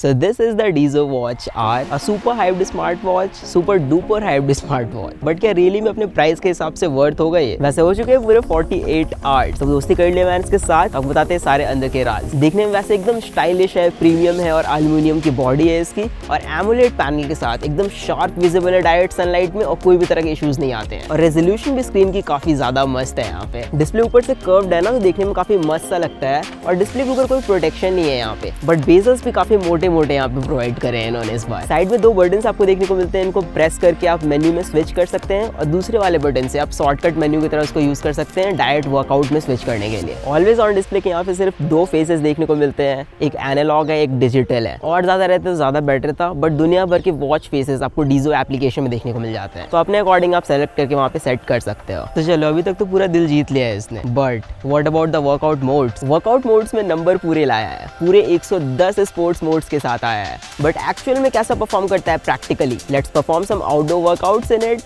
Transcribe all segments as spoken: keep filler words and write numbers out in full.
So this is the Deizo Watch R, a super hyped smartwatch, super duper hyped smartwatch. But क्या really में अपने price के हिसाब से वर्थ होगा ये? वैसे हो चुके हैं पूरे अड़तालीस आवर्स। तो दोस्ती कर लिया मैंने इसके साथ। अब बताते हैं सारे अंदर के राज। देखने में वैसे एकदम स्टाइलिश है, प्रीमियम है और एल्युमिनियम की बॉडी है इसकी और एमोलेड पैनल के साथ एकदम शार्प विजिबल है डायरेक्ट सनलाइट में और कोई भी तरह के इश्यूज नहीं आते हैं। और रेजोल्यूशन भी स्क्रीन की काफी ज्यादा मस्त है। यहाँ पे डिस्प्ले ऊपर से कर्व्ड है ना, तो देखने में काफी मस्त सा लगता है और डिस्प्ले के ऊपर कोई प्रोटेक्शन नहीं है यहाँ पे, बट बेजल्स भी काफी मोटे मोटे यहाँ पे प्रोवाइड करे हैं इन्होंने इस बार। साइड में दो बटन्स आपको देखने को मिलते हैं, इनको प्रेस करके आप मेन्यू में स्विच कर सकते हैं और दूसरे वाले बटन से आप शॉर्टकट मेन्यू की तरह उसको यूज कर सकते हैं डायरेक्ट वर्कआउट में स्विच करने के लिए। ऑलवेज ऑन डिस्प्ले के यहाँ पे सिर्फ दो फेसेस देखने को मिलते हैं, एक एनालॉग है एक डिजिटल है। और ज्यादा रहते तो ज्यादा बेटर था, बट दुनिया भर के वॉच फेसेस आपको डीजो एप्लीकेशन में देखने को मिल जाते हैं, तो अपने अकॉर्डिंग आप सेलेक्ट करके वहाँ पे सेट कर सकते हो। तो चलो अभी तक तो पूरा दिल जीत लिया है इसने, but what about the workout modes? Workout modes में नंबर पूरे लाया है, पूरे एक सौ दस स्पोर्ट्स मोड्स के साथ आया है, बट एक्चुअल में कैसा परफॉर्म करता है practically? Let's perform some outdoor workouts in it.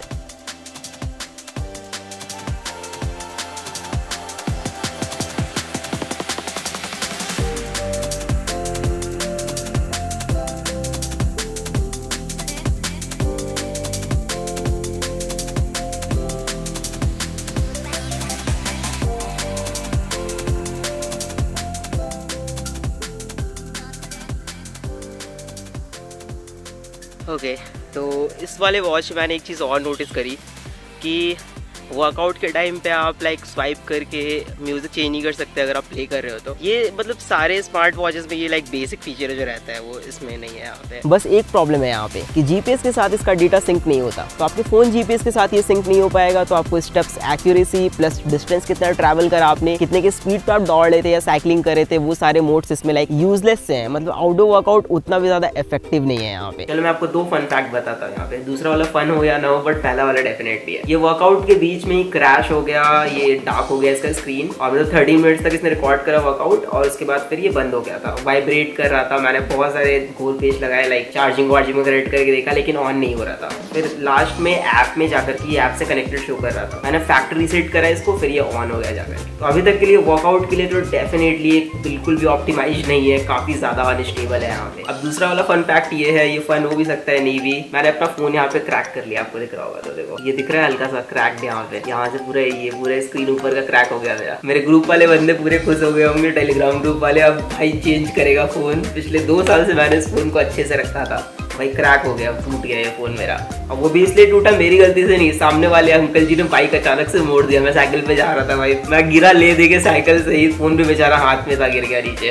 Okay okay, तो इस वाले वॉच मैंने एक चीज़ और नोटिस करी कि वर्कआउट के टाइम पे आप लाइक स्वाइप करके म्यूजिक चेंज नहीं कर सकते अगर आप प्ले कर रहे हो तो। ये मतलब सारे स्मार्ट वॉचेस में ये लाइक बेसिक फीचर जो रहता है वो इसमें नहीं है यहाँ पे। बस एक प्रॉब्लम है यहाँ पे कि जीपीएस के साथ इसका डेटा सिंक नहीं होता, तो आपके फोन जीपीएस के साथ ये सिंक नहीं हो पाएगा, तो आपको स्टेप्स एक्यूरेसी प्लस डिस्टेंस कितना ट्रैवल करा आपने, कितने की स्पीड पे आप दौड़ रहे थे या साइकिलिंग कर रहे थे, वो सारे मोड्स इसमें लाइक यूजलेस से हैं। मतलब आउटडोर वर्कआउट उतना भी ज्यादा इफेक्टिव नहीं है यहाँ पे। चलो मैं आपको दो फन फैक्ट बताता हूँ यहाँ पे। दूसरा वाला फन हो या ना हो, बट पहला वाला डेफिनेटली है। ये वर्कआउट के बीच में ही क्रैश हो गया, ये डार्क हो गया इसका स्क्रीन और मतलब थर्टी मिनट्स तक इसने रिकॉर्ड करा वर्कआउट और उसके बाद फिर ये बंद हो गया था, वाइब्रेट कर रहा था। मैंने बहुत सारे गोल पेज लगाए लाइक चार्जिंग वार्जिंग कनेक्ट करके देखा, लेकिन ऑन नहीं हो रहा था। फिर लास्ट में ऐप में जाकर के ऐप से कनेक्टेड शो कर रहा था। मैंने फैक्ट्री रीसेट करा इसको, फिर ये ऑन हो गया जाकर। तो अभी तक के लिए वर्कआउट के लिए तो डेफिनेटली बिल्कुल भी ऑप्टिमाइज नहीं है, काफी ज्यादा अनस्टेबल है यहाँ पे। अब दूसरा वाला फन फैक्ट ये है, ये फन हो भी सकता है नहीं भी। मैंने अपना फोन यहाँ पे क्रैक कर लिया, आपको दिख रहा होगा, तो देखो ये दिख रहा है हल्का सा क्रैक यहाँ पे, यहाँ से पूरा ये पूरा स्क्रीन ऊपर का क्रैक हो गया था। मेरे ग्रुप वाले बंदे पूरे खुश हो गए होंगे, टेलीग्राम ग्रुप वाले, अब भाई चेंज करेगा फोन। पिछले दो साल से मैंने इस फोन को अच्छे से रखा था, भाई क्रैक हो गया, टूट गया ये फोन मेरा। अब वो भी इसलिए टूटा मेरी गलती से नहीं, सामने वाले अंकल जी ने बाइक अचानक से मोड़ दिया। मैं साइकिल पे जा रहा था भाई, मैं गिरा ले दे के साइकिल से ही, फोन भी बेचारा हाथ में था, गिर गया नीचे।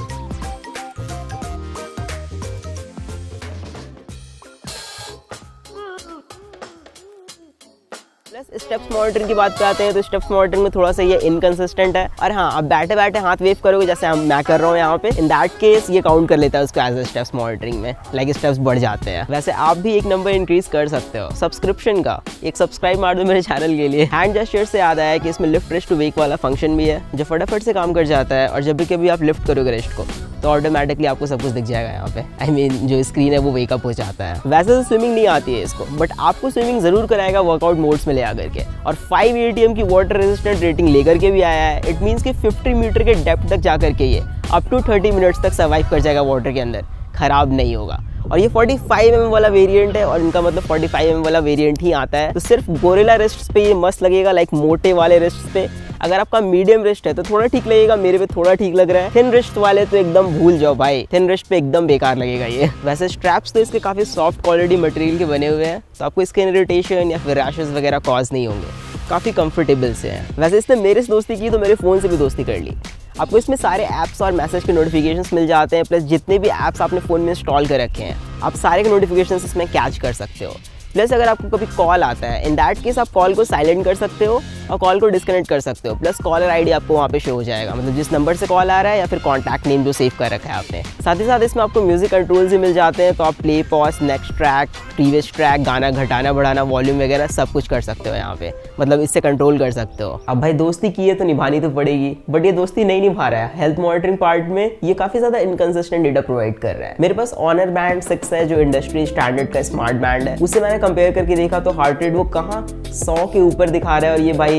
स्टेप्स मॉनिटरिंग की बात पे आते हैं, तो स्टेप्स मॉनिटरिंग में थोड़ा सा ये इनकंसिस्टेंट है। और हाँ, आप बैठे बैठे हाथ वेव करोगे जैसे हम मैं कर रहा हूँ यहाँ पे, इन दैट केस ये काउंट कर लेता है उसको एज ए स्टेप्स मॉनिटरिंग में, लाइक स्टेप्स बढ़ जाते हैं। वैसे आप भी एक नंबर इंक्रीज कर सकते हो सब्सक्रिप्शन का, एक सब्सक्राइब मार दो मेरे चैनल के लिए। हैंड जेस्चर से याद आया कि इसमें लिफ्ट रिस्ट टू वेक वाला फंक्शन भी है, जो फटाफट से काम कर जाता है। और जब भी कभी आप लिफ्ट करोगे रिस्ट को, तो ऑटोमेटिकली आपको सब कुछ दिख जाएगा यहाँ पे। आई I मीन mean, जो स्क्रीन है वो वेकअप हो जाता है। वैसे तो स्विमिंग नहीं आती है इसको, बट आपको स्विमिंग जरूर कराएगा वर्कआउट मोड्स में ले आकर के। और फाइव ए टी एम की वाटर रेजिस्टेंट रेटिंग लेकर के भी आया है। इट मीन्स कि फिफ्टी मीटर के डेप्थ तक जाकर के ये अप टू थर्टी मिनट्स तक सर्वाइव कर जाएगा वाटर के अंदर, खराब नहीं होगा। और ये फोर्टी फाइव एम एम वाला वेरिएंट है, और इनका मतलब फोर्टी फाइव एम एम वाला वेरिएंट ही आता है। तो सिर्फ गोरिल्ला रिस्ट्स पे ये मस्त लगेगा, लाइक मोटे वाले रिस्ट्स पे। अगर आपका मीडियम रिस्ट है तो थोड़ा ठीक लगेगा, मेरे पे थोड़ा ठीक लग रहा है। थिन रिस्ट वाले तो एकदम भूल जाओ भाई, थिन रिस्ट पे एकदम बेकार लगेगा ये। वैसे स्ट्रैप्स तो इसके काफी सॉफ्ट क्वालिटी मटेरियल के बने हुए हैं, तो आपको स्किन इरिटेशन या फिर रैशेस वगैरह कॉज नहीं होंगे, काफी कंफर्टेबल से हैं। वैसे इसने मेरे से दोस्ती की तो मेरे फोन से भी दोस्ती कर ली। आपको इसमें सारे ऐप्स और मैसेज के नोटिफिकेशंस मिल जाते हैं, प्लस जितने भी ऐप्स आपने फ़ोन में इंस्टॉल कर रखे हैं आप सारे के नोटिफिकेशंस इसमें कैच कर सकते हो। प्लस अगर आपको कभी कॉल आता है, इन दैट केस आप कॉल को साइलेंट कर सकते हो और कॉल को डिस्कनेक्ट कर सकते हो। प्लस कॉलर आईडी आपको वहाँ पे शो हो जाएगा, मतलब जिस नंबर से कॉल आ रहा है या फिर कॉन्टैक्ट नेम जो सेव कर रखा है आपने। साथ ही साथ इसमें आपको म्यूजिक कंट्रोल्स भी मिल जाते हैं, तो आप play pause, next track, previous track, गाना घटाना बढ़ाना, वॉल्यूम वगैरह सब कुछ कर सकते हो यहाँ पे, मतलब इससे कंट्रोल कर सकते हो। अब भाई दोस्ती की है तो निभानी तो पड़ेगी, बट ये दोस्ती नहीं निभा रहा है। हेल्थ मॉनिटरिंग पार्ट में ये काफी ज्यादा इनकंसिस्टेंट डेटा प्रोवाइड कर रहा है। मेरे पास ऑनर बैंड सिक्स है जो इंडस्ट्री स्टैंडर्ड का स्मार्ट बैंड है, उससे मैंने कंपेयर करके देखा तो हार्ट रेट वो कहाँ सौ के ऊपर दिखा रहा है और ये भाई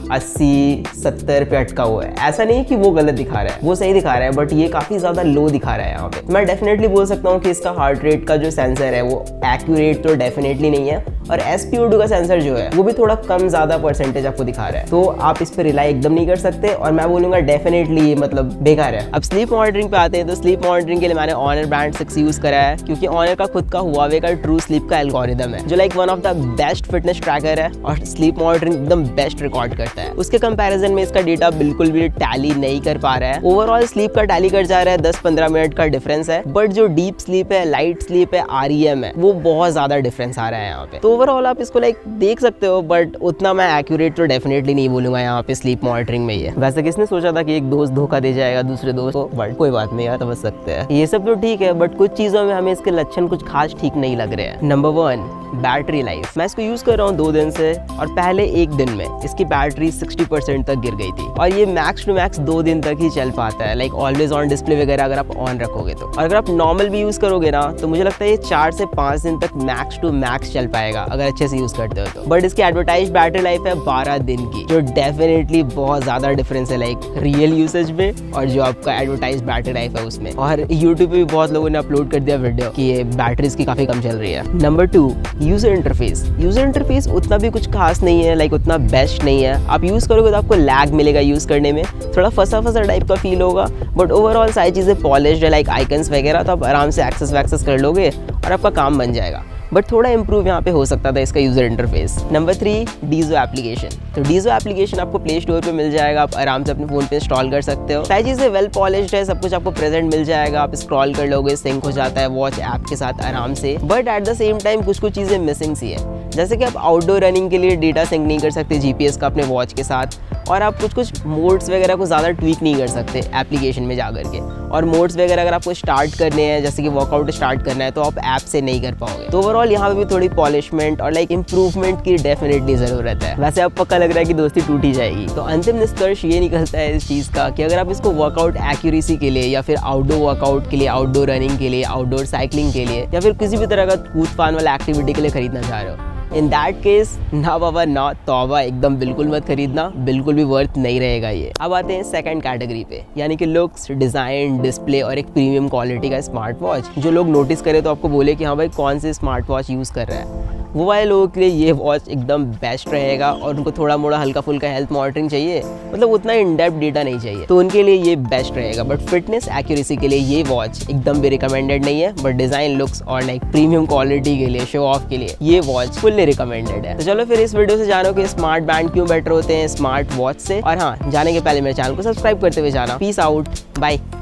अस्सी सत्तर पे अटका हुआ है। ऐसा नहीं कि वो गलत दिखा रहा है, वो सही दिखा रहा है, बट ये काफी ज्यादा लो दिखा रहा है यहाँ पे। मैं डेफिनेटली बोल सकता हूँ कि इसका हार्ट रेट का जो सेंसर है वो एक्यूरेट तो डेफिनेटली नहीं है, और एस पी ओ टू का सेंसर जो है वो भी थोड़ा कम ज्यादा परसेंटेज आपको दिखा रहा है, तो आप इस पर रिलाई एकदम नहीं कर सकते, और मैं बोलूंगा डेफिनेटली मतलब बेकार है। अब स्लीप मॉनिटरिंग पे आते हैं, तो स्लीप मॉनिटरिंग के लिए मैंने ऑनर बैंड सिक्स यूज करा है, क्योंकि ऑनर का खुद का हुआवे का ट्रू स्लीप का एल्गोरिदम है, जो like one of the best fitness tracker है और स्लीप मॉनिटरिंग एकदम बेस्ट रिकॉर्ड करता है। उसके कंपैरिजन में इसका डेटा बिल्कुल भी टैली नहीं कर पा रहा है। ओवरऑल स्लीप का टैली कर जा रहा है, दस पंद्रह मिनट का डिफरेंस है, बट जो डीप स्लीप है, लाइट स्लीप है, आर ई एम है, वो बहुत ज्यादा डिफरेंस आ रहा है यहाँ पे। तो ओवरऑल आप इसको लाइक देख सकते हो, बट उतना मैं एक्यूरेट तो डेफिनेटली नहीं बोलूंगा यहाँ पे स्लीप मॉनिटरिंग में। ये वैसे किसने सोचा था कि एक दोस्त धोखा दे जाएगा दूसरे दोस्त को, बट कोई बात नहीं यार, समझ सकते हैं। ये सब तो ठीक है, बट कुछ चीजों में हमें इसके लक्षण कुछ खास ठीक नहीं लग रहे हैं। Number one, battery life. मैं इसको यूज कर रहा हूँ दो दिन से, और पहले एक दिन में इसकी बैटरी सिक्सटी परसेंट तक गिर गई थी, और ये मैक्स टू मैक्स दो दिन तक ही चल पाता है, लाइक ऑलवेज ऑन डिस्प्ले वगैरह अगर आप ऑन रखोगे तो। और अगर आप नॉर्मल भी यूज करोगे ना, तो मुझे लगता है ये चार से पांच दिन तक मैक्स टू मैक्स चल पाएगा अगर अच्छे से यूज करते हो तो। बट इसकी एडवर्टाइज बैटरी लाइफ है बारह दिन की, जो डेफिनेटली बहुत ज्यादा डिफरेंस है लाइक रियल यूसेज में और जो आपका एडवर्टाइज बैटरी लाइफ है उसमें। और यूट्यूब पे भी बहुत लोगों ने अपलोड कर दिया वीडियो कि ये बैटरी इसकी काफी कम चल रही है। Number two, user interface. User interface उतना भी कुछ खास नहीं है, लाइक उतना बेस्ट नहीं है। आप यूज करोगे तो आपको लैग मिलेगा यूज करने में, थोड़ा फंसा फंसा टाइप का फील होगा, बट ओवरऑल सारी चीजें पॉलिश्ड है, लाइक आइकन्स वगैरह, तो आप आराम से एक्सेस वैक्सेस कर लोगे और आपका काम बन जाएगा। बट थोड़ा इंप्रूव यहाँ पे हो सकता था इसका user interface. Number three, Dizo application. तो डीजो एप्लीकेशन आपको प्ले स्टोर पे मिल जाएगा, आप आराम से अपने फोन पे इंस्टॉल कर सकते हो। सारी चीजें वेल पॉलिश्ड है, सब कुछ आपको प्रेजेंट मिल जाएगा, आप स्क्रॉल कर लोगे, सिंक हो जाता है वॉच ऐप के साथ आराम से। But at the same time कुछ कुछ चीजें मिसिंग सी है, जैसे कि आप आउटडोर रनिंग के लिए डेटा सिंक नहीं कर सकते जीपीएस का अपने वॉच के साथ, और आप कुछ कुछ मोड्स वगैरह को ज़्यादा ट्वीक नहीं कर सकते एप्लीकेशन में जा करके। और मोड्स वगैरह अगर आपको स्टार्ट करने हैं, जैसे कि वर्कआउट स्टार्ट करना है, तो आप ऐप से नहीं कर पाओगे। तो ओवरऑल यहाँ पे भी थोड़ी पॉलिशमेंट और लाइक इंप्रूवमेंट की डेफिनेटली ज़रूरत है। वैसे अब पक्का लग रहा है कि दोस्ती टूट ही जाएगी। तो अंतिम निष्कर्ष ये निकलता है इस चीज़ का कि अगर आप इसको वर्कआउट एक्यूरेसी के लिए, या फिर आउटडोर वर्कआउट के लिए, आउटडोर रनिंग के लिए, आउटडोर साइकिलिंग के लिए, या फिर किसी भी तरह का कूद फान वाला एक्टिविटी के लिए खरीदना चाह रहे हो, इन दैट केस ना बाबा ना तौबा, एकदम बिल्कुल मत खरीदना, बिल्कुल भी वर्थ नहीं रहेगा ये। अब आते हैं सेकंड कैटेगरी पे, यानी कि लुक्स, डिज़ाइन, डिस्प्ले और एक प्रीमियम क्वालिटी का स्मार्ट वॉच। जो लोग नोटिस करें तो आपको बोले कि हाँ भाई कौन से स्मार्ट वॉच यूज़ कर रहा है, वो वाले लोगों के लिए ये वॉच एकदम बेस्ट रहेगा। और उनको थोड़ा मोड़ा हल्का फुल्का हेल्थ मॉनिटरिंग चाहिए, मतलब उतना इन डेप्थ डेटा नहीं चाहिए, तो उनके लिए ये बेस्ट रहेगा। बट फिटनेस एक्यूरेसी के लिए ये वॉच एकदम भी रिकमेंडेड नहीं है, बट डिज़ाइन, लुक्स और लाइक प्रीमियम क्वालिटी के लिए, शो ऑफ के लिए ये वॉच फुल्ली रिकमेंडेड है। तो चलो फिर इस वीडियो से जानो कि स्मार्ट बैंड क्यों बेटर होते हैं स्मार्ट वॉच से। और हाँ, जाने के पहले मेरे चैनल को सब्सक्राइब करते हुए जाना। Peace out, bye.